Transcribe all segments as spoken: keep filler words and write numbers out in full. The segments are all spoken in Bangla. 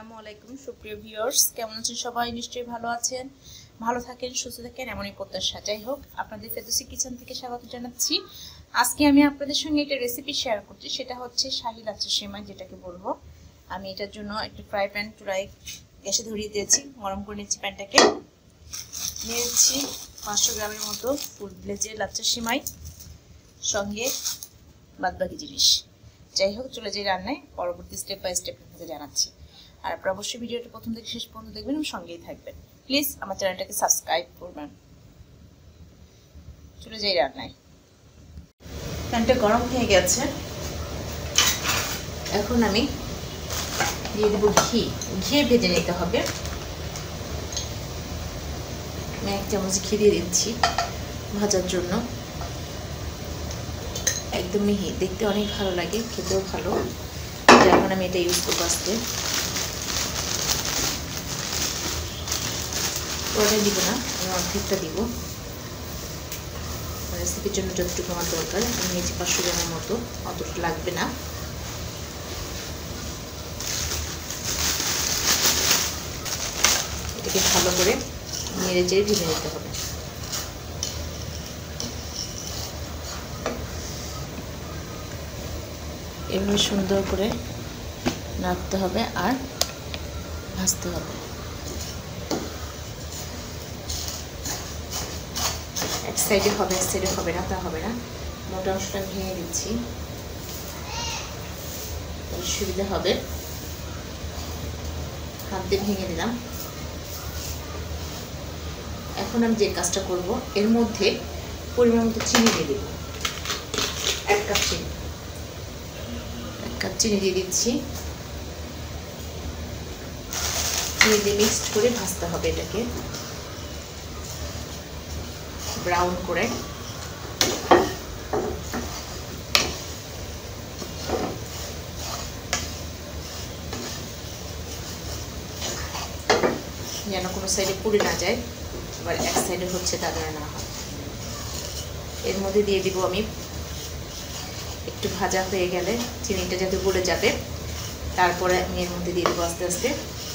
আসসালামু আলাইকুম সুপ্রিয় ভিউয়ার্স, কেমন আছেন সবাই? নিশ্চয়ই ভালো আছেন, ভালো থাকেন, সুস্থ থাকেন, এমনই প্রত্যাশা। যাই হোক, আপনাদের ফেরদৌসী কিচেন থেকে স্বাগত জানাচ্ছি। আজকে আমি আপনাদের সঙ্গে একটা রেসিপি শেয়ার করছি, সেটা হচ্ছে শাহী লাচ্ছা সেমাই, যেটাকে বলবো। আমি এটার জন্য একটা ফ্রাই প্যান চুলায় গ্যাসে ধরিয়ে দিয়েছি, গরম করে নিচ্ছি। প্যানটাকে নিয়েছি পাঁচশো গ্রামের মতো ফুল ভেজে লাচ্ছা সেমাই, সঙ্গে বাদবাকি জিনিস। যাই হোক, চলে যাই রান্নায়, পরবর্তী স্টেপ বাই স্টেপ আপনাদের জানাচ্ছি। আর আপনারা অবশ্যই ভিডিওটা প্রথম থেকে শেষ পর্যন্ত দেখবেন এবং সঙ্গেই থাকবেন। প্লিজ আমার চ্যানেলটাকে সাবস্ক্রাইব করবেন। চলে যাই রান্নায়। প্যানটা গরম হয়ে গেছে, এখন আমি দিয়ে দেবো ঘি। ঘি ভেজে নিতে হবে। আমি এক চামচ ঘি দিয়ে দিচ্ছি ভাজার জন্য। একদম মিহি, দেখতে অনেক ভালো লাগে, খেতেও ভালো। এখন আমি এটা ইউজ করবো আজকে। পুরোটা দিব না, আমি অর্ধেকটা দিব। রেসিপির জন্য যতটুকু আমার দরকার আমি নিয়েছি পাঁচশো গ্রামের মতো, অতটা লাগবে না। এটাকে ভালো করে নেড়ে চেড়ে ভেজে নিতে হবে। এভাবে সুন্দর করে নাড়তে হবে আর ভাজতে হবে। এক সাইডে হবে, এক সাইডে হবে না, তা হবে না। মোটা অংশটা ভেঙে দিচ্ছি, সুবিধা হবে। হাত দিয়ে ভেঙে দিলাম। এখন আমি যে কাজটা করব, এর মধ্যে পরিমাণ মতো চিনি দিয়ে দেব। এক কাপ চিনি এক কাপ চিনি দিয়ে দিচ্ছি। চিনি দিয়ে মিক্সড করে ভাজতে হবে এটাকে ব্রাউন করে। যেন কোনো সাইডে পুড়ে না যায়, আবার এক সাইডে হচ্ছে তা যেন না হয়। এর মধ্যে দিয়ে দিব আমি, একটু ভাজা হয়ে গেলে চিনিটা যাতে গলে যাবে, তারপরে আমি এর মধ্যে দিয়ে দেবো আস্তে আস্তে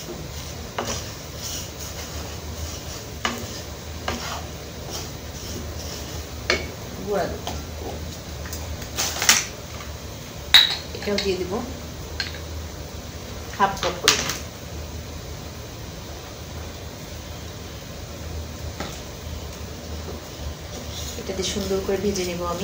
গুঁড়া দুধ। এটাও দিয়ে দিব হাফ কাপ করে। এটাতে সুন্দর করে ভেজে নেব আমি।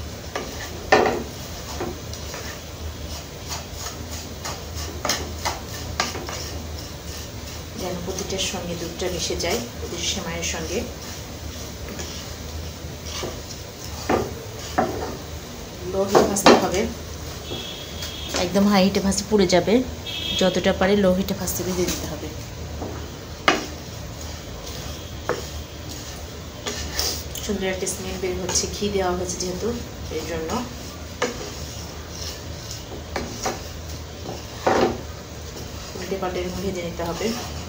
যেন প্রতিটার সঙ্গে দুধটা মিশে যায়, প্রতিটা সেমাইয়ের সঙ্গে। লো হিটে ভাজতে হবে, একদম হাই হিটে ভাজতে পুড়ে যাবে। যতটা পারে লো হিটে ভাজতে ভেজে দিতে হবে। সুন্দর একটা স্মেল বের হচ্ছে, ঘি দেওয়া হয়েছে যেহেতু, এর জন্য। উল্টে পাল্টে ভেজে নিতে হবে।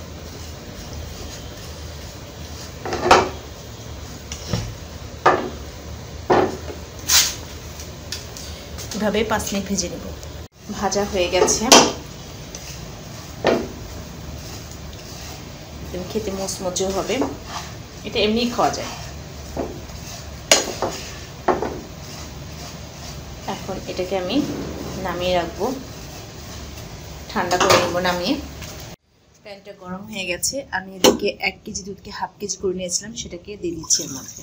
এভাবে পাঁচ মিনিট ভেজে নেব। ভাজা হয়ে গেছে, খেতে মুচমুচেও হবে। এটা এমনি খাওয়া যায়। এখন এটাকে আমি নামিয়ে রাখবো, ঠান্ডা করে নেবো নামিয়ে। প্যানটা গরম হয়ে গেছে, আমি এদিকে এক কেজি দুধকে হাফ কেজি করে নিয়েছিলাম, সেটাকে দিয়ে দিচ্ছি এর মধ্যে।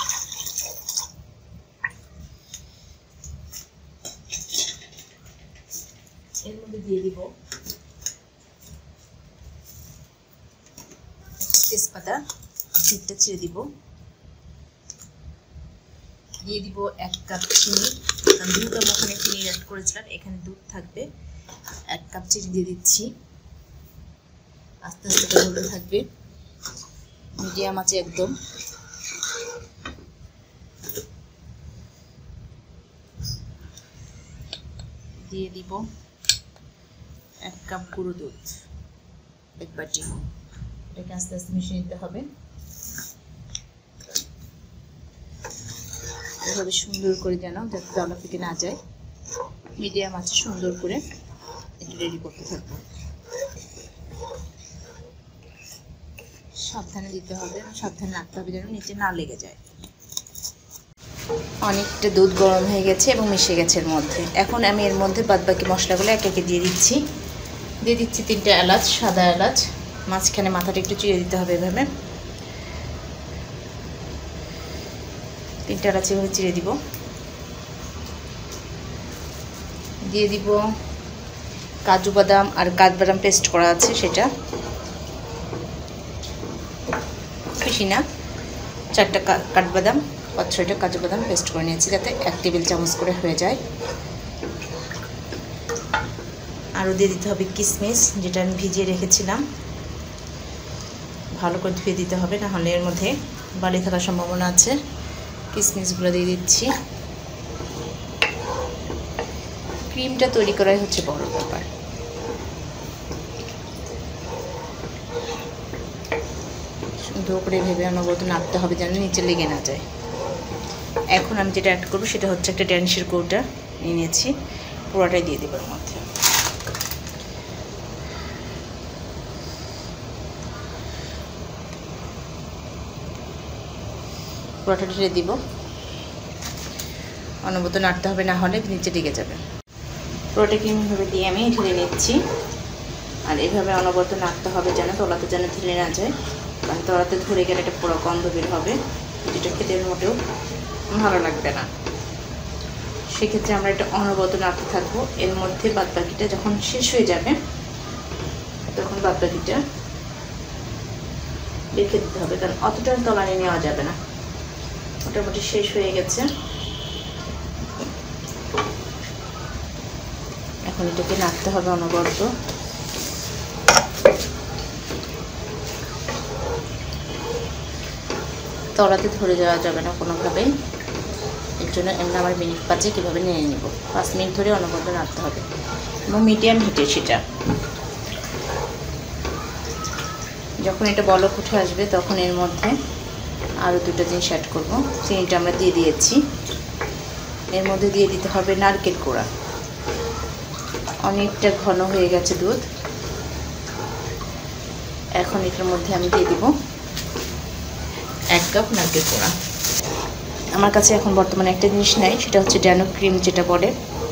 এর মধ্যে দিয়ে দিব তেজপাতা, দুধটা ছেড়ে দিব। দিয়ে দিব এক কাপ চিনি, আমি দু কাপ ওখানে চিনি অ্যাড করেছিলাম, এখানে দুধ থাকবে। এক কাপ চিনি দিয়ে দিচ্ছি, আস্তে আস্তে করে থাকবে, মিডিয়াম আছে একদম। দিয়ে দিব এক কাপ গুঁড়ো দুধ, এক বাটি। এটাকে আস্তে আস্তে মিশিয়ে নিতে হবে। এভাবে সুন্দর করে যেন যাতে দলা পেকে না যায়, মিডিয়াম আছে সুন্দর করে এটা রেডি করতে থাকবো। সাবধানে দিতে হবে, সাবধানে রাখতে হবে যেন নিচে না লেগে যায়। অনেকটা দুধ গরম হয়ে গেছে এবং মিশে গেছে এর মধ্যে। এখন আমি এর মধ্যে বাদবাকি মশলাগুলো একে একে দিয়ে দিচ্ছি। দিয়ে দিচ্ছি তিনটে এলাচ, সাদা এলাচ, মাঝখানে মাথাটা একটু চিড়ে দিতে হবে এভাবে। তিনটে এলাচ এভাবে চিড়ে দিব। দিয়ে দিব কাজু বাদাম আর কাঠবাদাম পেস্ট করা আছে, সেটা বেশি না, চারটা কাঠবাদাম, পাঁচ ছয়টা কাজু বাদাম পেস্ট করে নিয়েছি, যাতে এক টেবিল চামচ করে হয়ে যায়। আরও দিয়ে দিতে হবে কিশমিশ, যেটা আমি ভিজিয়ে রেখেছিলাম, ভালো করে ধুয়ে দিতে হবে, না হলে এর মধ্যে বালি থাকার সম্ভাবনা আছে। কিশমিশগুলো দিয়ে দিচ্ছি। ক্রিমটা তৈরি করাই হচ্ছে বড় ব্যাপার। সুন্দর করে ভেবে অনবরত নাড়তে হবে যেন নিচে লেগে না যায়। এখন আমি যেটা অ্যাড করবো সেটা হচ্ছে একটা ড্যানিশের কৌটা নিয়ে নিয়েছি, পুরোটাই দিয়ে দেবো এর মধ্যে। পুরোটা ঢেলে দিব, অনবরত নাড়তে হবে, না হলে নিচে লেগে যাবে। পুরোটা ক্রিমভাবে দিয়ে আমি ঢেলে নিচ্ছি, আর এভাবে অনবরত নাড়তে হবে যেন তলাতে যেন ঢেলে না যায়, কারণ তলাতে ধরে গেলে একটা পুরো গন্ধ বের হবে, যেটা খেতে মোটেও ভালো লাগবে না। সেক্ষেত্রে আমরা এটা অনবরত নাড়তে থাকবো। এর মধ্যে বাদবাকিটা যখন শেষ হয়ে যাবে তখন বাদবাকিটা রেখে দিতে হবে, কারণ অতটা তলানি নেওয়া যাবে না। মোটামুটি শেষ হয়ে গেছে। এখন এটাকে নাড়তে হবে অনবরত। তলাতে ধরে যাওয়া যাবে না কোনোভাবেই, এর জন্য এমনি আমার মিনিট পাঁচে কীভাবে নিয়ে নেব। পাঁচ মিনিট ধরে অনবরত নাড়তে হবে এবং মিডিয়াম হিটে সেটা। যখন এটা বলক উঠে আসবে তখন এর মধ্যে আরও দুটো জিনিস অ্যাড করবো। চিনিটা আমরা দিয়ে দিয়েছি, এর মধ্যে দিয়ে দিতে হবে নারকেল কোড়া। অনেকটা ঘন হয়ে গেছে দুধ। এখন এটার মধ্যে আমি দিয়ে দিব এক কাপ নারকেল কোড়া। আমার কাছে এখন বর্তমানে একটা জিনিস নাই, সেটা হচ্ছে ড্যানো ক্রিম যেটা বলে,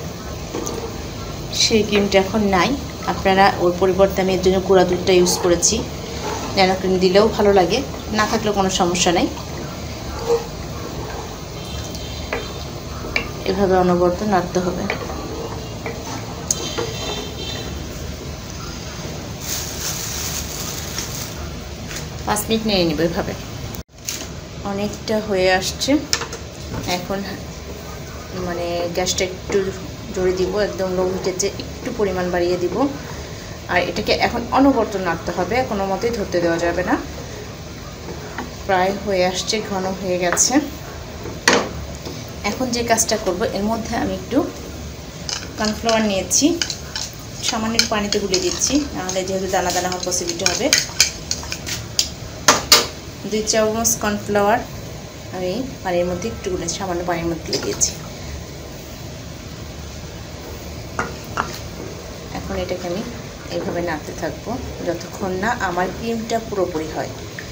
সেই ক্রিমটা এখন নাই। আপনারা ওর পরিবর্তে আমি এর জন্য গুঁড়া দুধটা ইউজ করেছি। ড্যানো ক্রিম দিলেও ভালো লাগে, না থাকলেও কোনো সমস্যা নেই। এভাবে অনবরত নাড়তে হবে। পাঁচ মিনিট নিয়ে নেব এভাবে। অনেকটা হয়ে আসছে, এখন মানে গ্যাসটা একটু জোরে দিব, একদম লো হিটেতে একটু পরিমাণ বাড়িয়ে দিব। আর এটাকে এখন অনবরত নাড়তে হবে, কোনো মতেই ধরতে দেওয়া যাবে না। প্রায় হয়ে আসছে, ঘন হয়ে গেছে। এখন যে কাজটা করব, এর মধ্যে আমি একটু কর্নফ্লাওয়ার নিয়েছি, সামান্য পানিতে গুলে দিচ্ছি, নাহলে যেহেতু দানা দানা হওয়ার পসিবিলিটি হবে। দুই চামচ কর্নফ্লাওয়ার আমি পানির মধ্যে একটু গুলে সামান্য পানির মধ্যে দিয়ে দিয়েছি। এখন এটাকে আমি এইভাবে নাড়তে থাকবো যতক্ষণ না আমার ক্রিমটা পুরোপুরি হয়।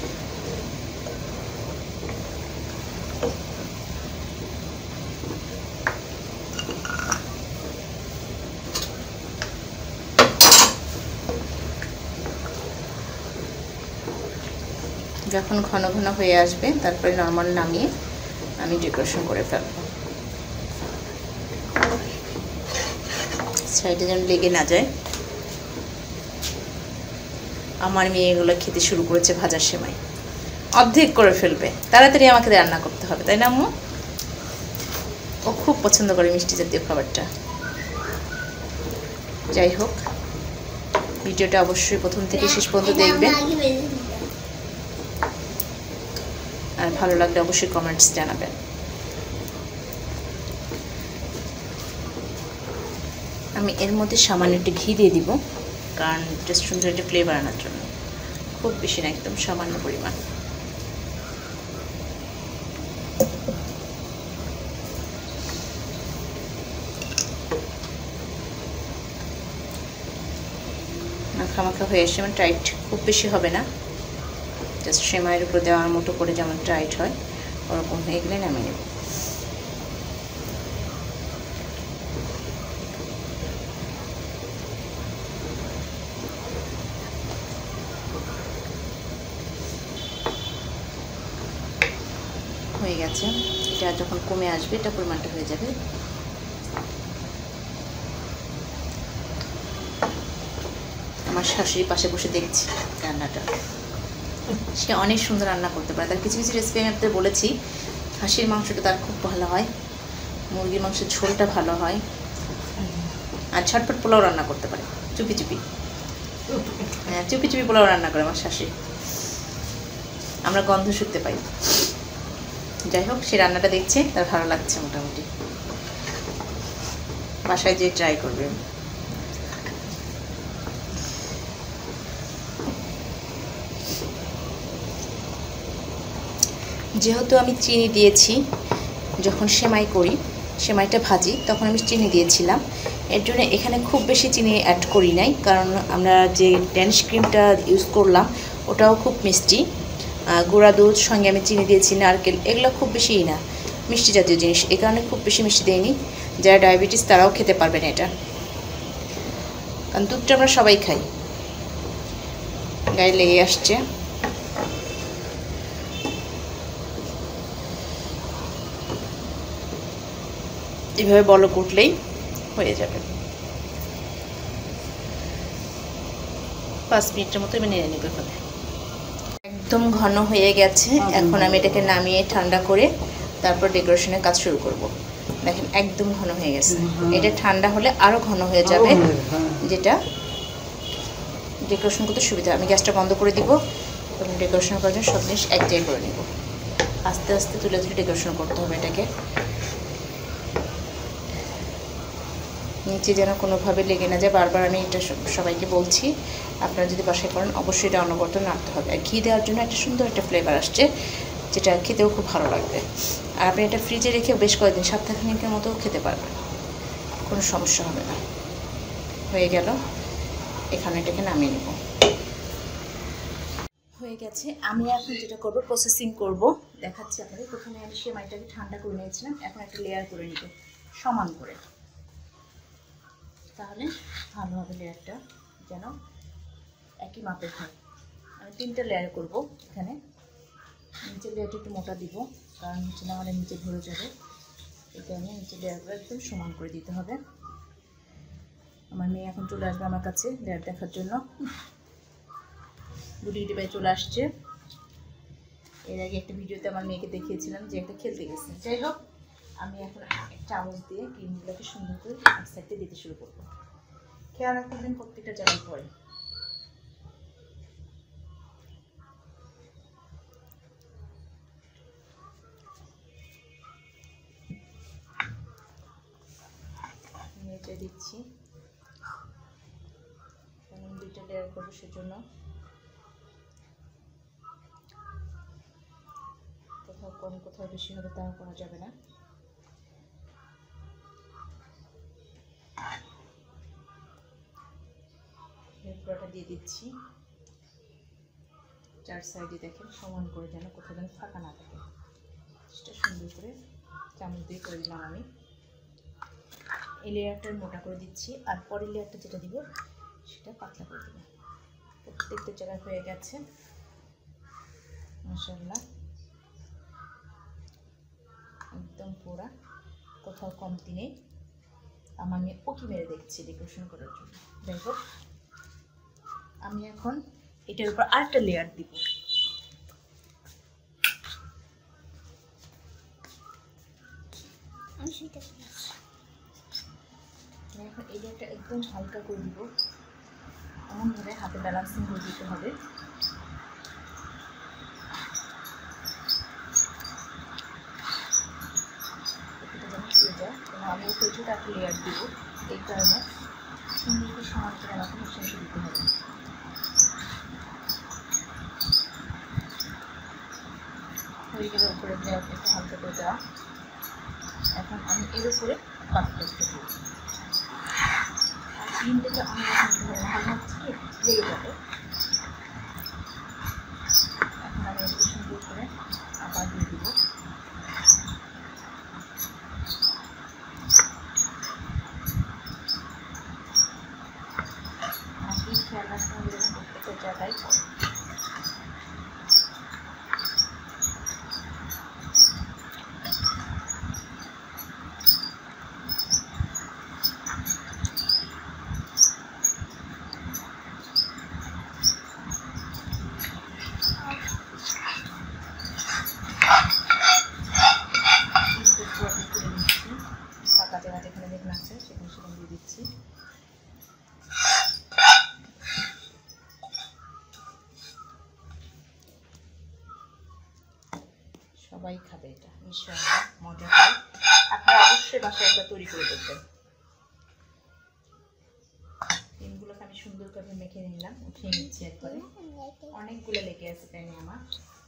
যখন ঘন ঘন হয়ে আসবে তারপরে নর্মাল নামিয়ে আমি ডেকোরেশন করে ফেলবো, সাইডে যেন লেগে না যায়। আমার মেয়ে এগুলো খেতে শুরু করেছে ভাজা সেমাই, অর্ধেক করে ফেলবে। তাড়াতাড়ি আমাকে রান্না করতে হবে, তাই না আম্মু? ও খুব পছন্দ করে মিষ্টি জাতীয় খাবারটা। যাই হোক, ভিডিওটা অবশ্যই প্রথম থেকে শেষ পর্যন্ত দেখবেন, আর ভালো লাগলে অবশ্যই কমেন্টস জানাবেন। আমি এর মধ্যে সামান্য একটু ঘি দিয়ে দিব, কারণ জাস্ট সুন্দর একটা ফ্লেভার আনার জন্য। খুব বেশি না, একদম সামান্য পরিমাণ। মাখা মাখা হয়ে আসে, মানে টাইট খুব বেশি হবে না, জাস্ট সেমাইয়ের উপর দেওয়ার মতো করে যেমন টাইট হয় ওরকম হয়ে গেলে নামিয়ে নেব। হয়ে গেছে, এটা যখন কমে আসবে এটা পরিমাণটা হয়ে যাবে। আমার শাশুড়ির পাশে বসে দেখছি রান্নাটা, সে অনেক সুন্দর রান্না করতে পারে। তার কিছু কিছু রেসিপি আমি আপনাদের বলেছি। হাঁসির মাংসটা তার খুব ভালো হয়, মুরগির মাংসের ঝোলটা ভালো হয়, আর ঝটপট পোলাও রান্না করতে পারে, চুপি চুপি। হ্যাঁ, চুপি চুপি পোলাও রান্না করে আমার শাশুড়ি, আমরা গন্ধ শুকতে পাই। যাই হোক, সে রান্নাটা দেখছে, তার ভালো লাগছে মোটামুটি। বাসায় যেয়ে ট্রাই করবে। যেহেতু আমি চিনি দিয়েছি যখন সেমাই করি, সেমাইটা ভাজি, তখন আমি চিনি দিয়েছিলাম। এর জন্য এখানে খুব বেশি চিনি অ্যাড করি নাই, কারণ আমরা যে ড্যানিশ ক্রিমটা ইউজ করলাম ওটাও খুব মিষ্টি। গুঁড়া দুধ সঙ্গে আমি চিনি দিয়েছি, নারকেল, এগুলো খুব বেশিই না, মিষ্টি জাতীয় জিনিস, এই কারণে খুব বেশি মিষ্টি দেয়নি। যারা ডায়াবেটিস তারাও খেতে পারবেন এটা, কারণ দুধটা আমরা সবাই খাই। গায়ে লেগে আসছে। এভাবে বলক উঠলেই হয়ে যাবে। পাঁচ মিনিটের মতো আমি নেড়ে নেব। একদম ঘন হয়ে গেছে। এখন আমি এটাকে নামিয়ে ঠান্ডা করে তারপর ডেকোরেশনের কাজ শুরু করব। দেখেন একদম ঘন হয়ে গেছে। এটা ঠান্ডা হলে আরও ঘন হয়ে যাবে, যেটা ডেকোরেশন করতে সুবিধা। আমি গ্যাসটা বন্ধ করে দিব এবং ডেকোরেশন করার জন্য সব জিনিস এক জায়গায় করে নেব। আস্তে আস্তে তুলে তুলে ডেকোরেশন করতে হবে এটাকে, নিচে যেন কোনোভাবে লেগে না যায়। বারবার আমি এটা সবাইকে বলছি, আপনারা যদি বাসায় করেন অবশ্যই এটা অনবরত নাড়তে হবে। আর ঘি দেওয়ার জন্য একটা সুন্দর একটা ফ্লেভার আসছে, যেটা খেতেও খুব ভালো লাগবে। আর আপনি এটা ফ্রিজে রেখে বেশ কয়েকদিন, সপ্তাহখানেকের মতো খেতে পারবেন, কোনো সমস্যা হবে না। হয়ে গেল, এখানে এটাকে নামিয়ে নেব। হয়ে গেছে। আমি এখন যেটা করব, প্রসেসিং করব, দেখাচ্ছি আপনাদের। প্রথমে আমি সেমাইটাকে ঠান্ডা করে নিয়েছিলাম, এখন একটা লেয়ার করে নিব সমান করে, তাহলে ভালো হবে লেয়ারটা, যেন একই মাপের হয়। আমি তিনটা লেয়ার করব এখানে। নিচের লেয়ারটা একটু মোটা দিব, কারণ নিচে না হলে নিচে ধরে যাবে, এই কারণে নিচের লেয়ারগুলো একদম সমান করে দিতে হবে। আমার মেয়ে এখন চলে আসবে আমার কাছে লেয়ার দেখার জন্য। গুটি গুটি পায়ে চলে আসছে। এর আগে একটা ভিডিওতে আমার মেয়েকে দেখিয়েছিলাম যে একটা খেলতে গেছে। যাই হোক, আমি এখন চামচ দিয়ে ক্রিমগুলোকে সুন্দর করে এক সাইডে দিতে শুরু করবো। খেয়াল রাখবেন প্রত্যেকটা জায়গায় পরে। এটা দিচ্ছি, কারণ দুইটা লেয়ার করবো, সেজন্য কোথাও কম কোথাও বেশি হবে তা করা যাবে না। পুরোটা দিয়ে দিচ্ছি চার সাইডে, দেখেন সমান করে, যেন কোথাও যেন ফাঁকা না থাকে। সেটা সুন্দর করে চামচ দিয়ে করে দিলাম আমি। এই লেয়ারটা মোটা করে দিচ্ছি, আর পরের লেয়ারটা যেটা দিব সেটা পাতলা করে দেবো। প্রত্যেকটা জায়গায় হয়ে গেছে মাশাআল্লাহ, একদম পুরা, কোথাও কমতি নেই। আমার মেয়ে ওকি মেরে দেখছি ডেকোরেশন করার জন্য। যাই হোক, আমি এখন এটার উপর আরেকটা লেয়ার দিব। এখন এই লেয়ারটা একদম হালকা করে দিব, এমনভাবে হাতে ব্যালেন্সিং করে দিতে হবে। আমি উপরে ছোটো একটা লেয়ার দিব, এই কারণে সুন্দর করে সমান করে আমাকে মিশিয়ে দিতে হবে। হয়ে গেলে উপরে লেয়ারটা একটু হালকা করে দেওয়া। এখন আমি এর উপরে বাকিটা দেবো। আর ক্রিমটাকে অনেক ভালো হচ্ছে কি লেগে যাবে। এখন ওই জায়গায় ফাঁকা জায়গা যেখানে দেখে আছে সেখানে সেখানে দিয়ে দিচ্ছি। সবাই খাবে এটা ইনশাআল্লাহ, মজা করে। আপনারা অবশ্যই বাসায় একবার তৈরি করে দেখবেন। ডিমগুলোকে আমি সুন্দর করে মেখে নিলাম, উঠিয়ে নিচ্ছি একবারে। অনেকগুলো লেগে আছে প্যানে আমার।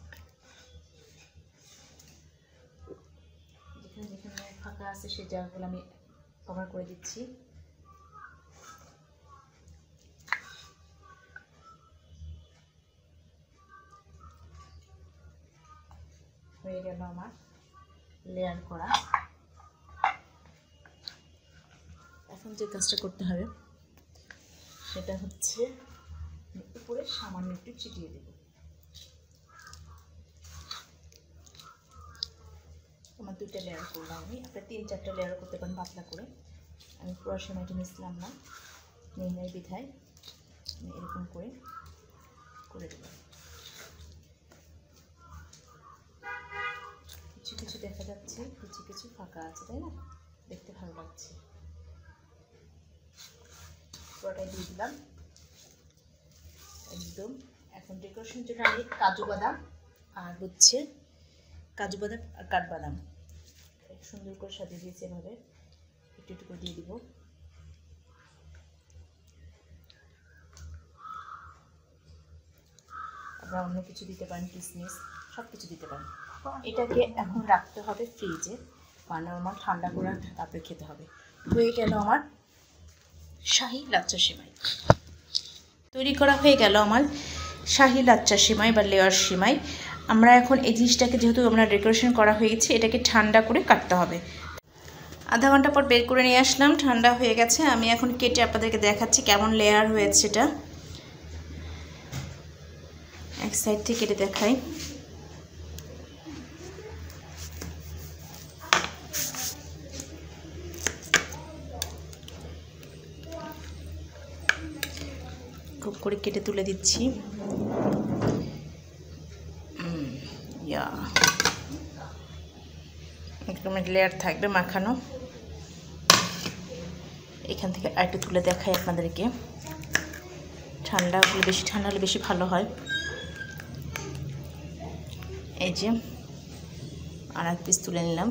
যেখানে যেখানে ফাঁকা আছে সেই জায়গাগুলো আমি কভার করে দিচ্ছি। হয়ে গেল আমার লেয়ার করা। এখন যে কাজটা করতে হবে সেটা হচ্ছে উপরে সামান্য একটু ছিটিয়ে দেব। আমার দুইটা লেয়ার করলাম আমি, আপনার তিন চারটা লেয়ার করতে পারেন পাতলা করে। আমি পুরো সময়টা মিশলাম না, নেই বিধায় এরকম করে করে দেব। কিছু কিছু দেখা যাচ্ছে, কিছু কিছু ফাঁকা আছে, তাই না? দেখতে ভালো লাগছে। পুরোটাই দিয়ে দিলাম একদম। এখন ডেকোরেশনের জন্য আমি কাজু বাদাম আর হচ্ছে কাজু বাদাম আর কাঠবাদাম সুন্দর করে সাজিয়ে দিয়েছি। এভাবে একটু একটু করে দিয়ে দিব। আপনারা অন্য কিছু দিতে পারেন, কিশমিশ সব কিছু দিতে পারেন। এটাকে এখন রাখতে হবে ফ্রিজে, মানে আমার ঠান্ডা করে তারপরে খেতে হবে। হয়ে গেল আমার শাহী লাচ্চা সেমাই তৈরি করা হয়ে গেল আমার শাহী লাচ্চা সেমাই বা লেয়ার সেমাই। আমরা এখন এই জিনিসটাকে যেহেতু আমরা ডেকোরেশন করা হয়ে গেছে, এটাকে ঠান্ডা করে কাটতে হবে। আধা ঘন্টা পর বের করে নিয়ে আসলাম, ঠান্ডা হয়ে গেছে। আমি এখন কেটে আপনাদেরকে দেখাচ্ছি কেমন লেয়ার হয়েছে। এটা এক সাইড থেকে কেটে দেখাই। খুব করে কেটে তুলে দিচ্ছি। ইয়া একদম লেয়ার থাকবে মাখানো। এখান থেকে আরেকটু তুলে দেখাই আপনাদেরকে। ঠান্ডা হলে বেশি ঠান্ডা হলে বেশি ভালো হয়। এই যে আর এক পিস তুলে নিলাম।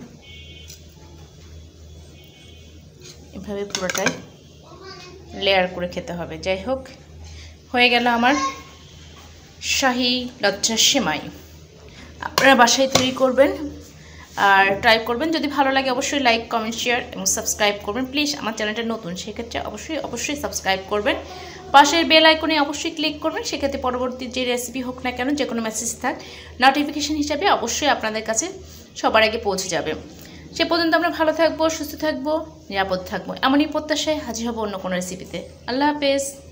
এভাবে পুরোটাই লেয়ার করে খেতে হবে। যাই হোক, হয়ে গেল আমার শাহী লাচ্চা সেমাই। আপনারা বাসায় তৈরি করবেন আর ট্রাই করবেন। যদি ভালো লাগে অবশ্যই লাইক, কমেন্ট, শেয়ার এবং সাবস্ক্রাইব করবেন। প্লিজ আমার চ্যানেলটা নতুন, সেক্ষেত্রে অবশ্যই অবশ্যই সাবস্ক্রাইব করবেন। পাশের বেল আইকনে অবশ্যই ক্লিক করবেন। সেক্ষেত্রে পরবর্তী যে রেসিপি হোক না কেন, যে কোনো মেসেজ থাক, নোটিফিকেশান হিসাবে অবশ্যই আপনাদের কাছে সবার আগে পৌঁছে যাবে। সে পর্যন্ত আমরা ভালো থাকবো, সুস্থ থাকবো, নিরাপদ থাকবো, এমনই প্রত্যাশায় হাজির হবো অন্য কোনো রেসিপিতে। আল্লাহ হাফেজ।